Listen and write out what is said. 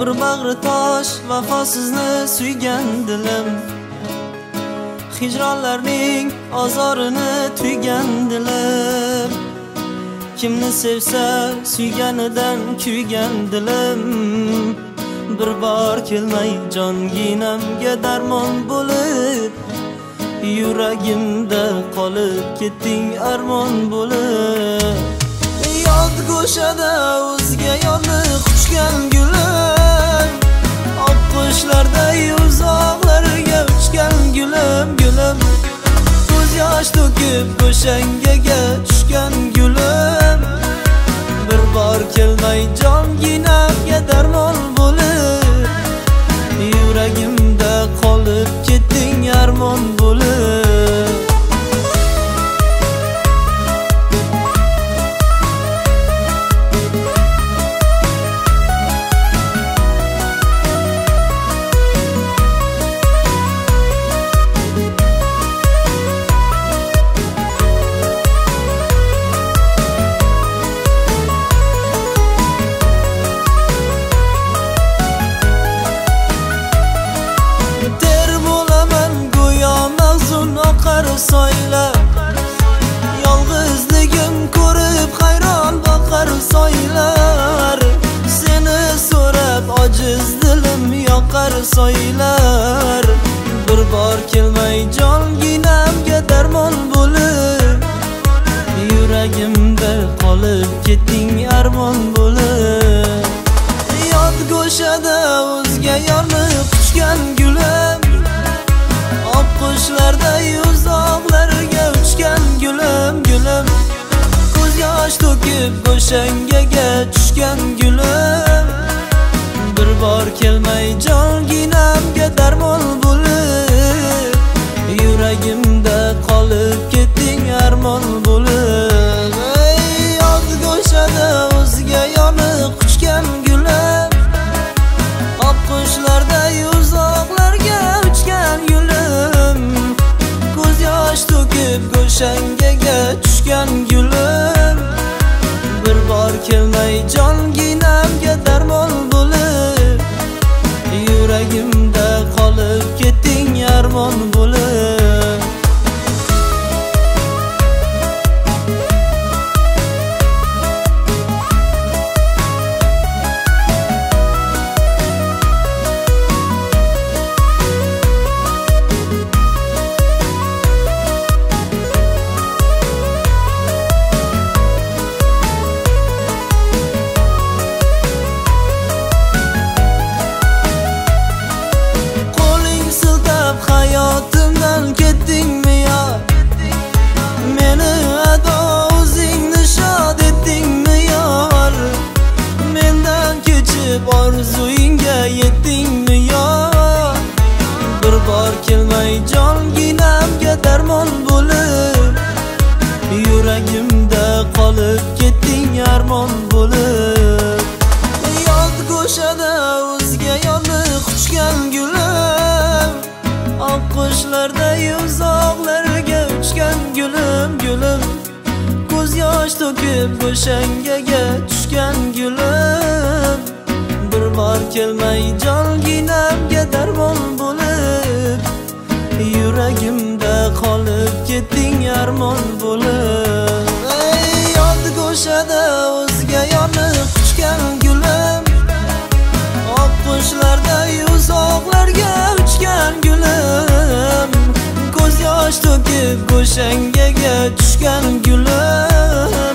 bir bag'ri tosh vafosizni suygan dilim, hijronlarning azorini tuygan dilim. Kimni sevsa suyganidan kuygan dilim, bir bor kelmay jonginamga darmon bo'lib, yuragimda qolib ketding armon bo'lib. Yod go'shada o'zga yo'lni quchgan gulim, oq qushlarday uzoqlarga uchgan gulim, gulim. Ko'z yosh to'kib go'shangaga tushgan gulim, bir bor kelmay jonginamga darmon bo'lib, yuragimda qolib ketding armon bo'lib. Soylar yolg'izligim ko'rib hayron boqar soylar, seni so'rab ojiz dilim yoqar soylar. Bir bor kelmay jonginamga darmon bo'lib, yuragimda qolib ketding armon bo'lib. Yod go'shada o'zga yorni quchgan gulim, oq qushlarday uzoqlarga uchgan gulim, gulim. Ko'z yosh to'kib go'shangaga tushgan gulim, bir bor kelmay jonginamga darmon bo'lib, yuragimda qolib ketding armon bo'lib. Yod go'shada o'zga yorni quchgan gulim, oq qushlarday uzoqlarga uchgan gulim, ko'z yosh to'kib go'shangaga tushgan gulim, bir bor kelmay jonginamga darmon bo'lib, yuragimda qolib ketding armon bo'lib. Hayotimdan ketdingmi yo, meni ado o'zingni shod etdingmi yor, mendan kechib orzuingga yetdingmi yo. Bir bor kelmay jonginamga darmon bo'lib, yuragimda qolib ketding armon bo'lib. Yod go'shada o'zga yo'lni quchgan gulim, oq qushlarday uzoqlarga uchgan gulim, gulim. Ko'z yosh to'kib go'shangaga tushgan gulim, bir bor kelmay jonginamga darmon bo'lib, yuragimda qolib ketding armon bo'lib. Yod go'shada o'zga yorni quchgan gulim, oq qushlarday uzoqlarga uchgan gulim, ko'z yosh to'kib go'shangaga tushgan gulim,